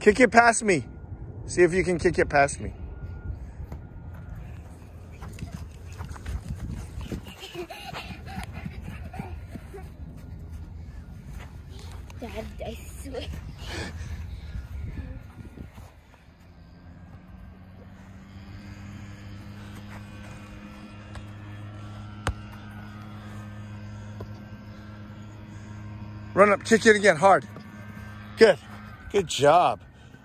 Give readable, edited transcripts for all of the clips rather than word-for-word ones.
Kick it past me. See if you can kick it past me. Dad, I swear. Run up, kick it again, hard. Good. Good job.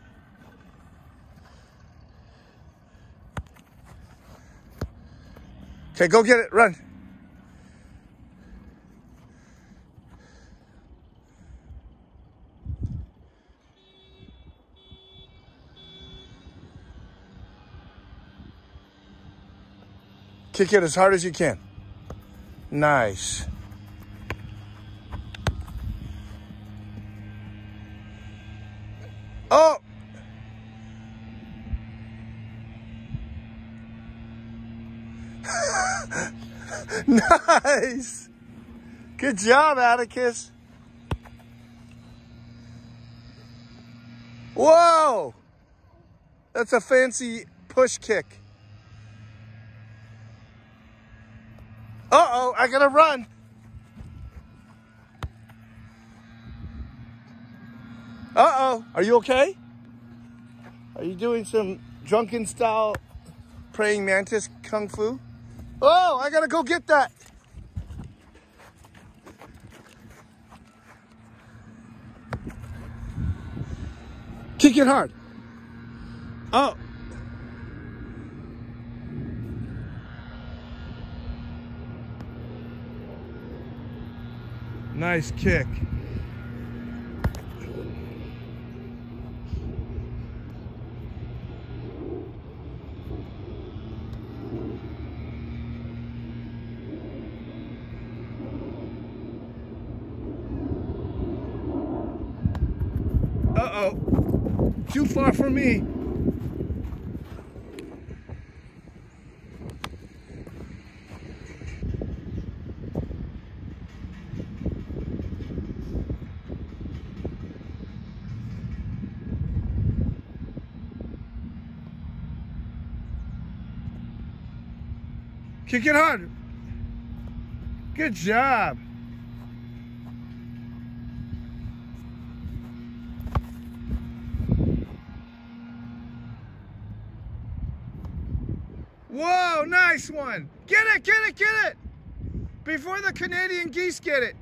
Okay, go get it, run. Kick it as hard as you can. Nice. Oh! Nice! Good job, Atticus. Whoa! That's a fancy push kick. Uh-oh, I gotta run. Uh-oh, are you okay? Are you doing some drunken style praying mantis kung fu? Oh, I gotta go get that. Kick it hard. Oh. Nice kick. Uh-oh. Too far for me. Kick it hard. Good job. Whoa, nice one. Get it, get it, get it. Before the Canadian geese get it.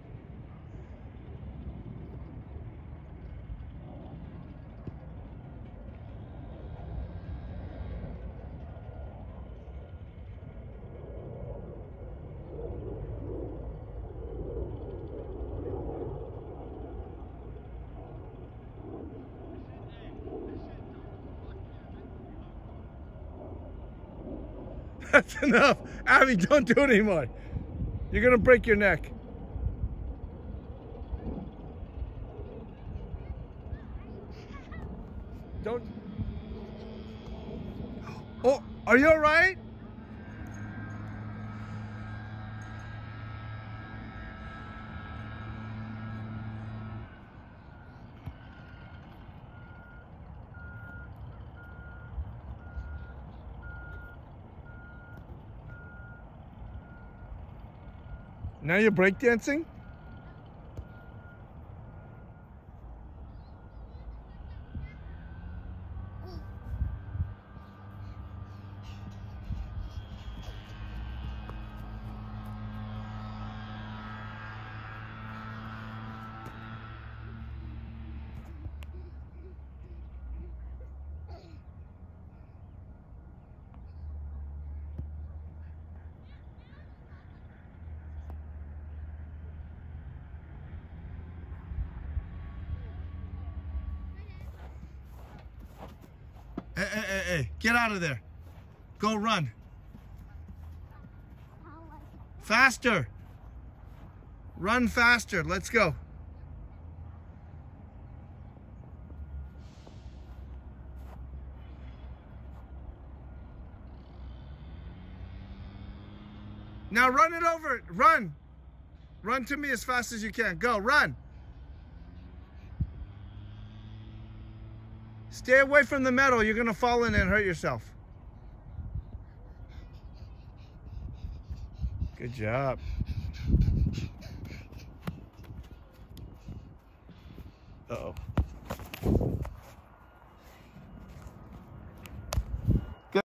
That's enough. Abby, don't do it anymore. You're gonna break your neck. Don't. Oh, are you all right? Now you're breakdancing? Hey, get out of there. Go run. Faster. Run faster. Let's go. Now run it over. Run. Run to me as fast as you can. Go, run. Stay away from the metal. You're going to fall in and hurt yourself. Good job. Uh-oh.